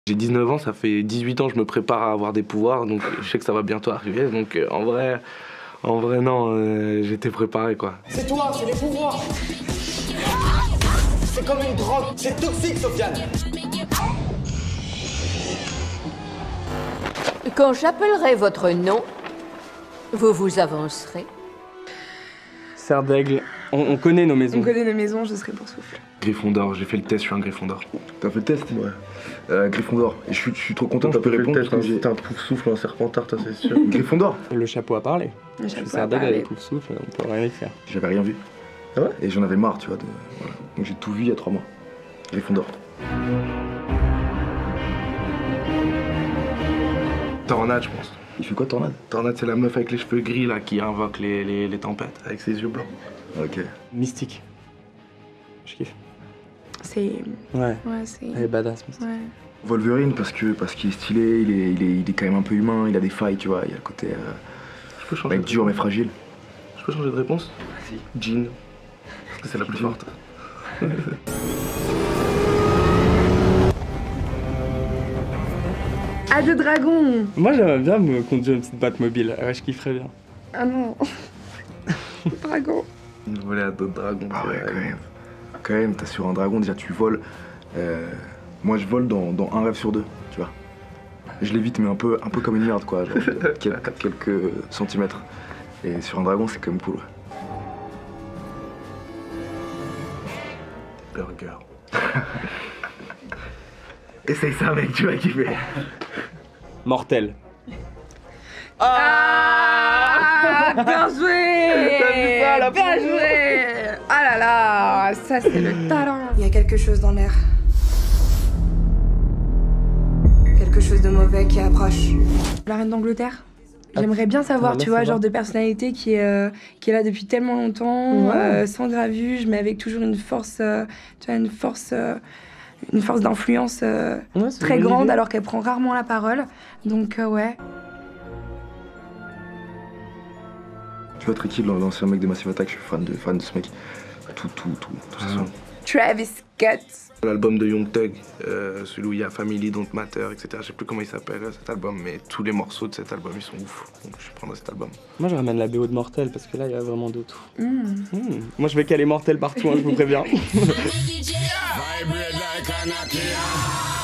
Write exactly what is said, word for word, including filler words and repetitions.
J'ai dix-neuf ans, ça fait dix-huit ans que je me prépare à avoir des pouvoirs, donc je sais que ça va bientôt arriver. Donc euh, en vrai, en vrai non, euh, j'étais préparé quoi. C'est toi, c'est les pouvoirs. C'est comme une drogue, c'est toxique, Sofiane. Quand j'appellerai votre nom, vous vous avancerez. Serre d'aigle, on, on connaît nos maisons. On connaît nos maisons, je serai pour souffle. Gryffondor, j'ai fait le test, je suis un Gryffondor. T'as fait le test? Ouais. Euh, Gryffondor. Et je suis, je suis trop content de t'avoir répondu parce que j'ai... T'es un pouf-souffle, un serpentard, toi c'est sûr. Gryffondor. Le chapeau a parlé. Le chapeau Serre a d'aigle parlé. avec Pouf-souffle, on peut rien y faire. J'avais rien vu. Ah ouais? Et j'en avais marre, tu vois. De... Voilà. Donc j'ai tout vu il y a trois mois. Gryffondor. Tornade, je pense. Il fait quoi, Tornade? Tornade, c'est la meuf avec les cheveux gris là qui invoque les, les, les tempêtes avec ses yeux blancs. Ok. Mystique. Je kiffe. C'est... Ouais. Ouais, c'est... Elle est badass, Mystique. Ouais. Wolverine parce que parce qu'il est stylé, il est, il, est, il est quand même un peu humain, il a des failles, tu vois. Il y a le côté... Euh... Je peux changer Mec de dur mais réponse. fragile. Je peux changer de réponse? Vas-y. Jean. Parce que c'est la plus forte. Ah, de dragon. Moi j'aimerais bien me conduire une petite Batmobile, ouais, je kifferais bien. Ah non. Dragon. Une volée à dos de dragon. Ah c'est ouais, vrai. quand même. Quand même, t'as sur un dragon, déjà tu voles. Euh, moi je vole dans, dans un rêve sur deux, tu vois. Je l'évite mais un peu, un peu comme une merde quoi, genre, quel- quelques centimètres. Et sur un dragon c'est quand même cool. Ouais. Burger. Essaye ça mec, tu vas kiffer. Mortel. Ah, bien joué. T'as vu ça, la Bien promo? joué. Ah là là, ça c'est le talent. Il y a quelque chose dans l'air. Quelque chose de mauvais qui approche. La reine d'Angleterre. J'aimerais bien savoir, Ah, tu là, vois, ça genre va. de personnalité qui est, euh, qui est là depuis tellement longtemps, Ouais. euh, sans gravuge, mais avec toujours une force, euh, tu vois, une force, euh, une force d'influence euh, Ouais, c'est très une bonne grande, idée. alors qu'elle prend rarement la parole. Donc euh, ouais. Tu vois Tricky, l'ancien mec de Massive Attack, je suis fan de, fan de ce mec. Tout, tout, tout, tout ça. son. Travis Scott. L'album de Young Thug, euh, celui où il y a Family Don't Matter, et cetera. Je sais plus comment il s'appelle cet album, mais tous les morceaux de cet album ils sont ouf. Donc je prendrai cet album. Moi je ramène la B O de Mortel parce que là il y a vraiment de tout. Mm. Hmm. Moi je vais caler Mortel partout, hein, je vous préviens. Vibrate like a Nokia.